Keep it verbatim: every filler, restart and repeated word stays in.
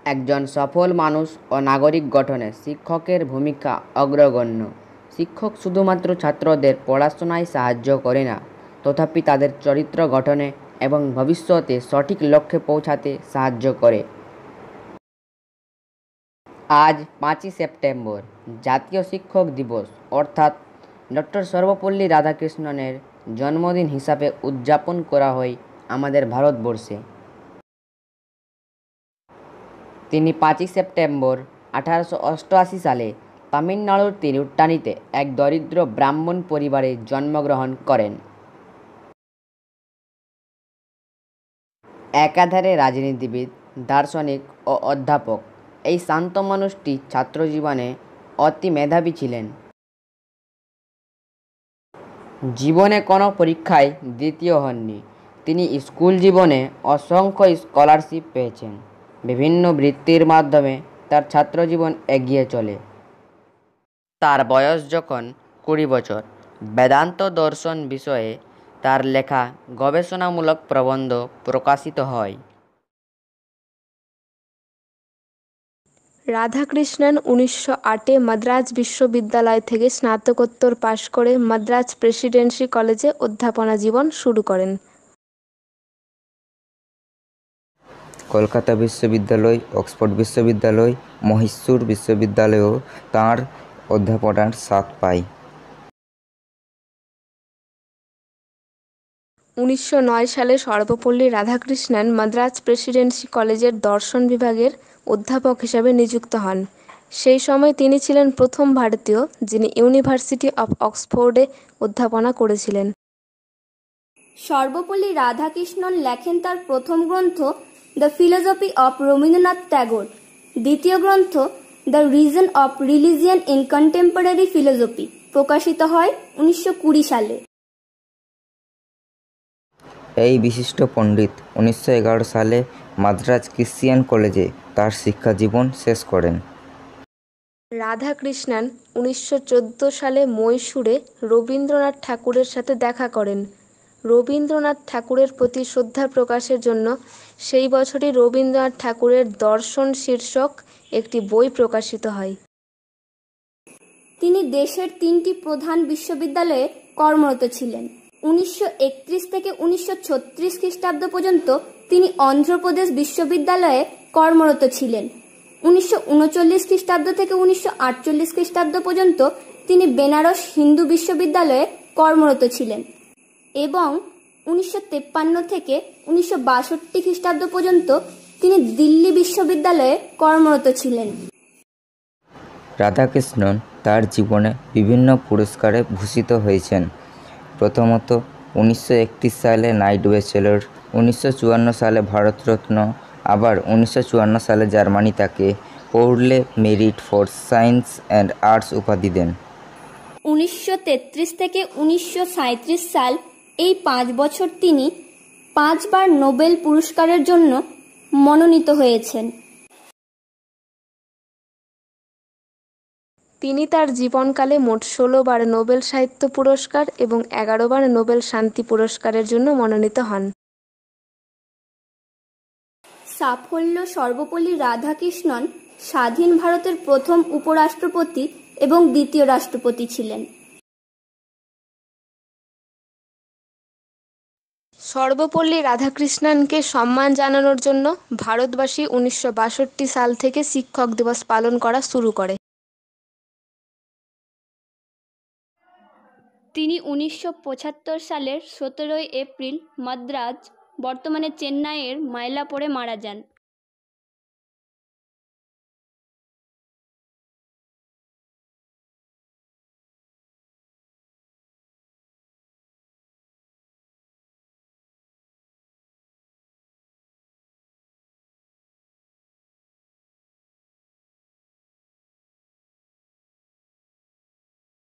একজন সফল মানুষ ও নাগরিক গঠনে শিক্ষকের ভূমিকা অগ্রগণ্য। শিক্ষক শুধুমাত্র ছাত্রদের পড়াশোনায় সাহায্য করে না, তথাপি তাদের চরিত্র গঠনে এবং ভবিষ্যতে সঠিক লক্ষ্যে পৌঁছাতে সাহায্য করে। আজ পাঁচই সেপ্টেম্বর জাতীয় শিক্ষক দিবস অর্থাৎ ডক্টর সর্বপল্লী রাধাকৃষ্ণনের জন্মদিন হিসাবে উদযাপন করা হয় আমাদের ভারতবর্ষে। তিনি পাঁচই সেপ্টেম্বর আঠারোশো অষ্টআশি সালে তামিলনাড়ুর তিরুট্টানিতে এক দরিদ্র ব্রাহ্মণ পরিবারে জন্মগ্রহণ করেন। একাধারে রাজনীতিবিদ, দার্শনিক ও অধ্যাপক, এই শান্ত মানুষটি ছাত্রজীবনে অতি মেধাবী ছিলেন। জীবনে কোনো পরীক্ষায় দ্বিতীয় হননি। তিনি স্কুল জীবনে অসংখ্য স্কলারশিপ পেয়েছেন। বিভিন্ন বৃত্তির মাধ্যমে তার ছাত্রজীবন এগিয়ে চলে। তার বয়স যখন কুড়ি বছর, বেদান্ত দর্শন বিষয়ে তার লেখা গবেষণামূলক প্রবন্ধ প্রকাশিত হয়। রাধাকৃষ্ণন উনিশশো আটে মাদ্রাজ বিশ্ববিদ্যালয় থেকে স্নাতকোত্তর পাশ করে মাদ্রাজ প্রেসিডেন্সি কলেজে অধ্যাপনা জীবন শুরু করেন। কলকাতা বিশ্ববিদ্যালয়, অক্সফোর্ড বিশ্ববিদ্যালয়, মহীশূর বিশ্ববিদ্যালয়েও তাঁর অধ্যাপনার স্বাদ পায়। উনিশশো নয় সালে সর্বপল্লী রাধাকৃষ্ণন মাদ্রাজ প্রেসিডেন্সি কলেজের দর্শন বিভাগের অধ্যাপক হিসাবে নিযুক্ত হন। সেই সময় তিনি ছিলেন প্রথম ভারতীয় যিনি ইউনিভার্সিটি অফ অক্সফোর্ডে অধ্যাপনা করেছিলেন। সর্বপল্লী রাধাকৃষ্ণন লেখেন তার প্রথম গ্রন্থ the philosophy of Rabindranath Tagore, দ্বিতীয় গ্রন্থ the reason of religion in contemporary philosophy প্রকাশিত হয় উনিশশো কুড়ি সালে। এই বিশিষ্ট পণ্ডিত উনিশশো এগারো সালে মাদ্রাজ ক্রিশ্চিয়ান কলেজে তার শিক্ষাজীবন শেষ করেন। রাধাকৃষ্ণন উনিশশো চোদ্দো সালে মহীশূরে রবীন্দ্রনাথ ঠাকুরের সাথে দেখা করেন। রবীন্দ্রনাথ ঠাকুরের প্রতি শ্রদ্ধা প্রকাশের জন্য সেই বছরই রবীন্দ্রনাথ ঠাকুরের দর্শন শীর্ষক একটি বই প্রকাশিত হয়। তিনি দেশের তিনটি প্রধান বিশ্ববিদ্যালয়ে কর্মরত ছিলেন। উনিশশো একত্রিশ থেকে উনিশশো ছত্রিশ খ্রিস্টাব্দ পর্যন্ত তিনি অন্ধ্রপ্রদেশ বিশ্ববিদ্যালয়ে কর্মরত ছিলেন। উনিশশো উনচল্লিশ খ্রিস্টাব্দ থেকে উনিশশো আটচল্লিশ খ্রিস্টাব্দ পর্যন্ত তিনি বেনারস হিন্দু বিশ্ববিদ্যালয়ে কর্মরত ছিলেন এবং উনিশশো তেপ্পান্ন থেকে উনিশশো বাষট্টি খ্রিস্টাব্দ পর্যন্ত তিনি দিল্লি বিশ্ববিদ্যালয়ে কর্মরত ছিলেন। রাধাকৃষ্ণন তার জীবনে বিভিন্ন পুরস্কারে ভূষিত হয়েছেন। প্রথমত উনিশশো একত্রিশ সালে নাইট ব্যাচেলর, উনিশশো চুয়ান্ন সালে ভারতরত্ন, আবার উনিশশো চুয়ান্ন সালে জার্মানি তাকে পৌরলে merit for science and arts উপাধি দেন। উনিশশো তেত্রিশ থেকে উনিশশো সাঁইত্রিশ সাল এই পাঁচ বছর তিনি পাঁচবার নোবেল পুরস্কারের জন্য মনোনীত হয়েছেন। তিনি তার জীবনকালে মোট ষোলো বার নোবেল সাহিত্য পুরস্কার এবং এগারো বার নোবেল শান্তি পুরস্কারের জন্য মনোনীত হন। সাফল্য সর্বপল্লী রাধাকৃষ্ণন স্বাধীন ভারতের প্রথম উপরাষ্ট্রপতি এবং দ্বিতীয় রাষ্ট্রপতি ছিলেন। সর্বপল্লী রাধাকৃষ্ণনকে সম্মান জানানোর জন্য ভারতবাসী উনিশশো বাষট্টি সাল থেকে শিক্ষক দিবস পালন করা শুরু করে। তিনি উনিশশো পঁচাত্তর সালের সতেরোই এপ্রিল মাদ্রাজ, বর্তমানে চেন্নাইয়ের মাইলাপোরে মারা যান।